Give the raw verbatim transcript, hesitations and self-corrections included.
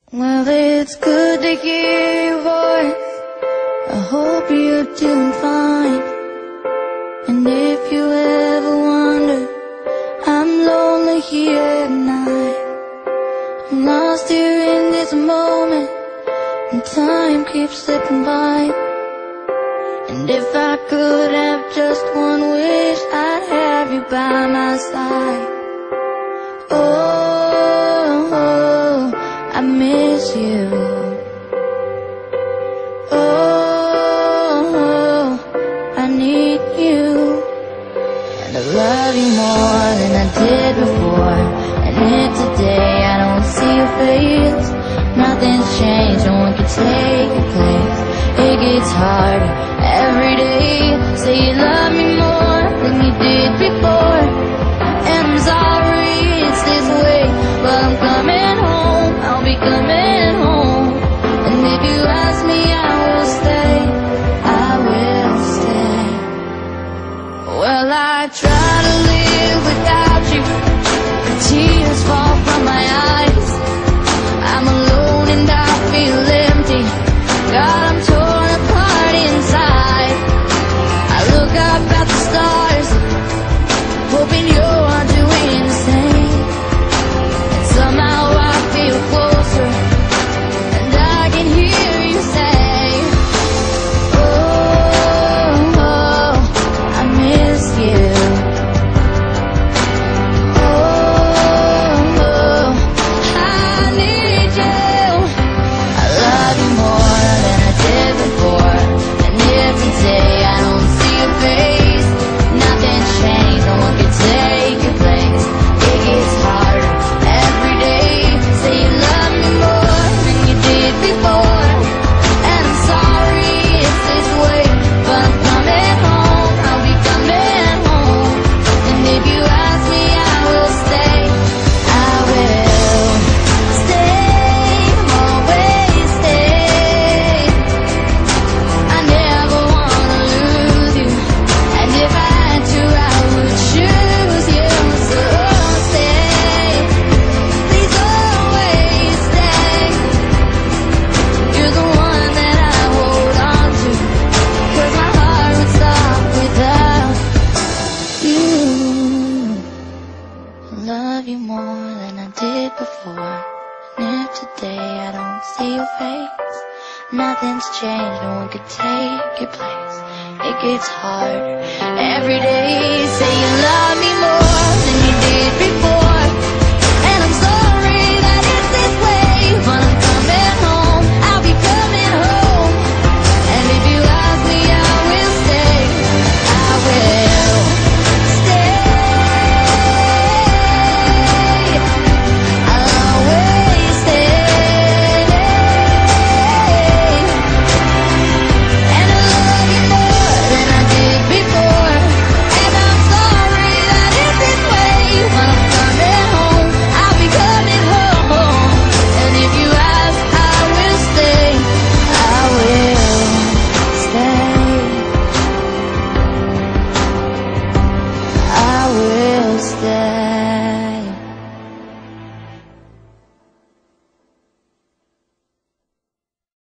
Well, it's good to hear your voice. I hope you're doing fine. And if you ever wonder, I'm lonely here at night. I'm lost here in this moment, and time keeps slipping by. And if I could have just one wish, I'd have you by my side. Oh, oh, I miss you. Oh, oh, I need you. And I love you more than I did before. And if today I don't see your face, nothing's changed, no one can take your place. It gets harder every day. Say you love me more than you did before. And I'm sorry it's this way, but I'm coming home, I'll be coming home. And if you ask me, I will stay, I will stay. Well, I try to live without you, the tears fall from my eyes. I'm alone and I feel empty, God, I'm torn apart inside. I look up at the stars, hoping you're doing the same. And somehow I feel closer, and I can hear you say, oh, oh, I miss you. Oh, oh, I need you. I love you more than I did before. And if today I don't see your face, nothing's changed, no one can take your place. It gets harder every day. Say you love me more than you did before. And I'm sorry it's this way, but I'm coming home, I'll be coming home. And if you ask me, I will stay, I will stay, always stay. I never wanna lose you, and if I had to, I would choose you. So stay, please always stay. You're the one that I hold on to, 'cause my heart would stop without you. I love you more than I did before. And if today I don't see your face, nothing's changed, no one could take your place. It gets harder every day. Say you love me more than you did before.